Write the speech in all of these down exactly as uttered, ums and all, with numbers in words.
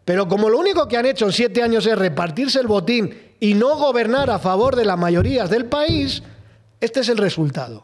Pero como lo único que han hecho en siete años es repartirse el botín y no gobernar a favor de las mayorías del país, este es el resultado.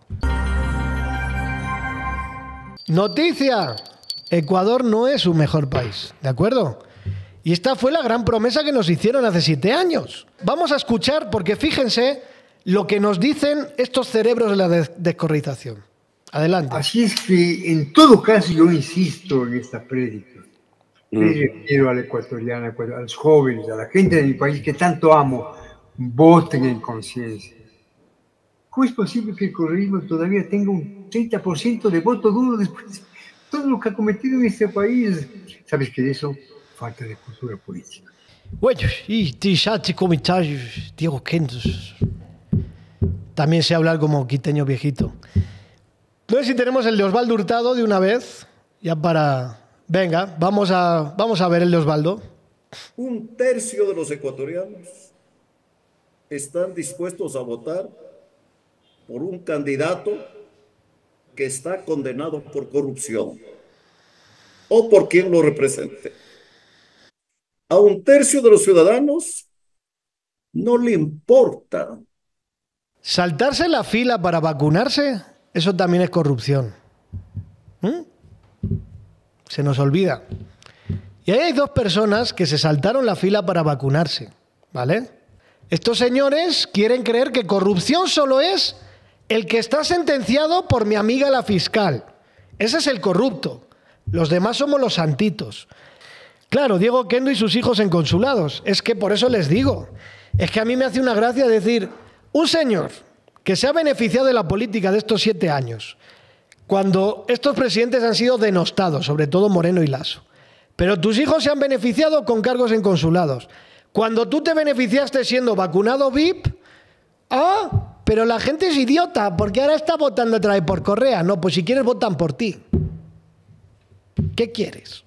Noticia: Ecuador no es un mejor país, ¿de acuerdo? Y esta fue la gran promesa que nos hicieron hace siete años. Vamos a escuchar, porque fíjense lo que nos dicen estos cerebros de la des descorreización. Adelante. Así es que, en todo caso, yo insisto en esta prédica. Me refiero a la ecuatoriana, a los jóvenes, a la gente de mi país que tanto amo, voten en conciencia. ¿Cómo es posible que el correísmo todavía tenga un treinta por ciento de voto duro después de todo lo que ha cometido en este país? ¿Sabes qué es eso? Falta de cultura política. Bueno, y ya te comentarios, Diego Kendos. También sé hablar como quiteño viejito. No sé si tenemos el de Osvaldo Hurtado de una vez, ya para... Venga, vamos a, vamos a ver el de Osvaldo. Un tercio de los ecuatorianos están dispuestos a votar por un candidato que está condenado por corrupción o por quien lo represente. A un tercio de los ciudadanos no le importa. Saltarse la fila para vacunarse, eso también es corrupción. ¿Mm? Se nos olvida. Y ahí hay dos personas que se saltaron la fila para vacunarse, ¿vale? Estos señores quieren creer que corrupción solo es el que está sentenciado por mi amiga la fiscal. Ese es el corrupto. Los demás somos los santitos. Claro, Diego Kendo y sus hijos en consulados. Es que por eso les digo. Es que a mí me hace una gracia decir, un señor que se ha beneficiado de la política de estos siete años, cuando estos presidentes han sido denostados, sobre todo Moreno y Lasso. Pero tus hijos se han beneficiado con cargos en consulados. Cuando tú te beneficiaste siendo vacunado V I P, ah, pero la gente es idiota, porque ahora está votando otra vez por correa. No, pues si quieres votan por ti. ¿Qué quieres?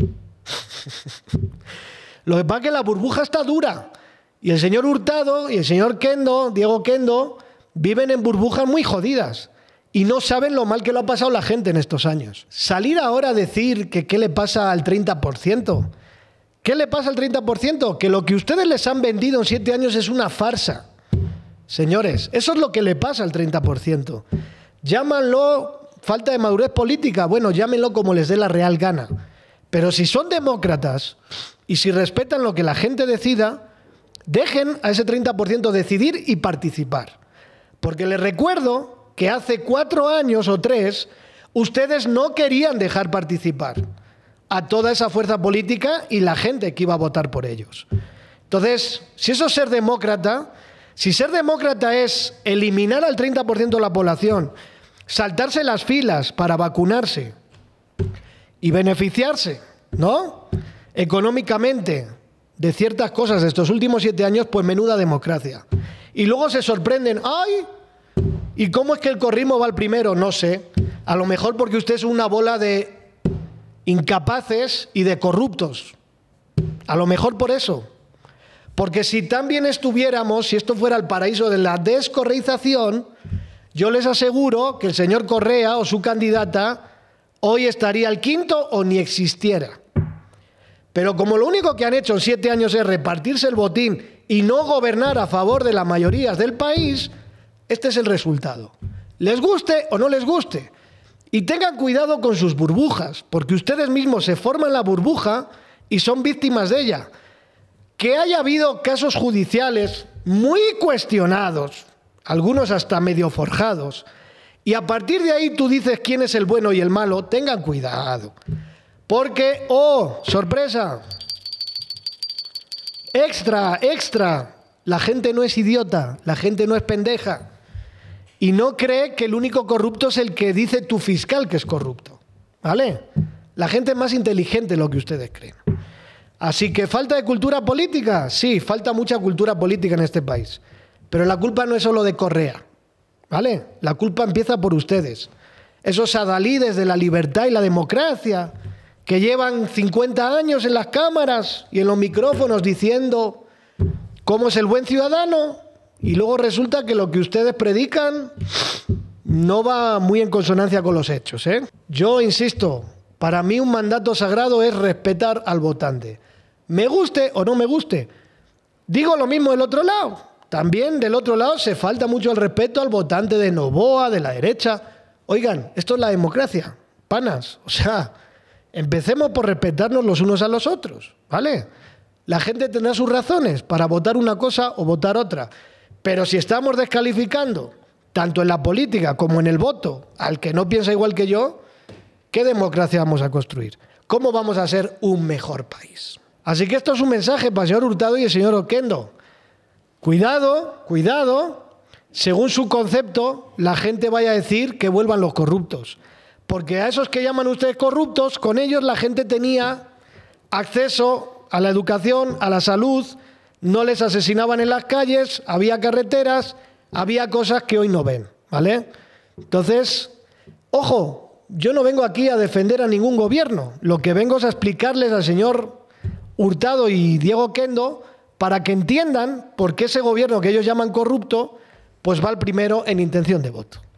Lo que pasa es que la burbuja está dura. Y el señor Hurtado y el señor Kendo, Diego Kendo, viven en burbujas muy jodidas. Y no saben lo mal que lo ha pasado la gente en estos años. Salir ahora a decir que qué le pasa al treinta por ciento. ¿Qué le pasa al treinta por ciento? Que lo que ustedes les han vendido en siete años es una farsa. Señores, eso es lo que le pasa al treinta por ciento. Llámanlo falta de madurez política. Bueno, llámenlo como les dé la real gana. Pero si son demócratas y si respetan lo que la gente decida, dejen a ese treinta por ciento decidir y participar. Porque les recuerdo que hace cuatro años o tres ustedes no querían dejar participar a toda esa fuerza política y la gente que iba a votar por ellos. Entonces, si eso es ser demócrata, si ser demócrata es eliminar al treinta por ciento de la población, saltarse las filas para vacunarse y beneficiarse, ¿no?, económicamente de ciertas cosas de estos últimos siete años, pues menuda democracia. Y luego se sorprenden, ¡ay! ¿Y cómo es que el corrismo va al primero? No sé. A lo mejor porque usted es una bola de incapaces y de corruptos. A lo mejor por eso. Porque si tan bien estuviéramos, si esto fuera el paraíso de la descorreización, yo les aseguro que el señor Correa o su candidata hoy estaría al quinto o ni existiera. Pero como lo único que han hecho en siete años es repartirse el botín y no gobernar a favor de las mayorías del país, este es el resultado. Les guste o no les guste. Y tengan cuidado con sus burbujas, porque ustedes mismos se forman la burbuja y son víctimas de ella. Que haya habido casos judiciales muy cuestionados, algunos hasta medio forjados, y a partir de ahí tú dices quién es el bueno y el malo, tengan cuidado. Porque, oh, sorpresa, extra, extra, la gente no es idiota, la gente no es pendeja. Y no cree que el único corrupto es el que dice tu fiscal que es corrupto, ¿vale? La gente es más inteligente de lo que ustedes creen. Así que falta de cultura política, sí, falta mucha cultura política en este país. Pero la culpa no es solo de Correa, ¿vale? La culpa empieza por ustedes. Esos adalides de la libertad y la democracia que llevan cincuenta años en las cámaras y en los micrófonos diciendo cómo es el buen ciudadano, y luego resulta que lo que ustedes predican no va muy en consonancia con los hechos, ¿eh? Yo insisto, para mí un mandato sagrado es respetar al votante. me guste o no me guste. Digo lo mismo del otro lado. También del otro lado se falta mucho el respeto al votante de Novoa, de la derecha. Oigan, esto es la democracia, panas. O sea, empecemos por respetarnos los unos a los otros, ¿vale? La gente tendrá sus razones para votar una cosa o votar otra. Pero si estamos descalificando, tanto en la política como en el voto, al que no piensa igual que yo, ¿qué democracia vamos a construir? ¿Cómo vamos a ser un mejor país? Así que esto es un mensaje para el señor Hurtado y el señor Oquendo. Cuidado, cuidado, según su concepto, la gente vaya a decir que vuelvan los corruptos. Porque a esos que llaman ustedes corruptos, con ellos la gente tenía acceso a la educación, a la salud, no les asesinaban en las calles, había carreteras, había cosas que hoy no ven, ¿vale? Entonces, ojo, yo no vengo aquí a defender a ningún gobierno, lo que vengo es a explicarles al señor Hurtado y Diego Oquendo para que entiendan por qué ese gobierno que ellos llaman corrupto, pues va el primero en intención de voto.